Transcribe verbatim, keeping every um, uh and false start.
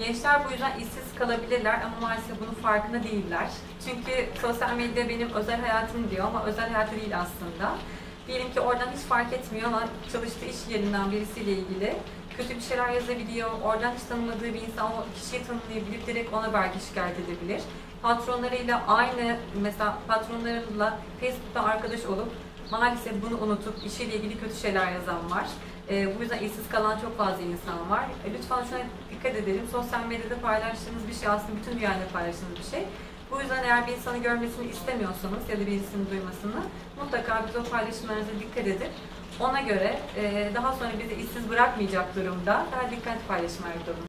Gençler bu yüzden işsiz kalabilirler ama maalesef bunun farkında değiller. Çünkü sosyal medya benim özel hayatım diyor ama özel hayatı değil aslında. Diyelim ki oradan hiç fark etmiyor ama çalıştığı iş yerinden birisiyle ilgili kötü bir şeyler yazabiliyor. Oradan hiç tanımadığı bir insan o kişiyi tanımlayabilir, direkt ona belki şikayet edebilir. Patronlarıyla aynı, mesela patronlarıyla Facebook'ta arkadaş olup maalesef bunu unutup işiyle ilgili kötü şeyler yazan var. E, bu yüzden işsiz kalan çok fazla insan var. E, lütfen şuna dikkat edelim. Sosyal medyada paylaştığınız bir şey aslında bütün dünyada paylaştığınız bir şey. Bu yüzden eğer bir insanı görmesini istemiyorsanız ya da birisini duymasını mutlaka biz o paylaşımlarınıza dikkat edip ona göre e, daha sonra bizi işsiz bırakmayacak durumda daha dikkatli paylaşımlar yapalım.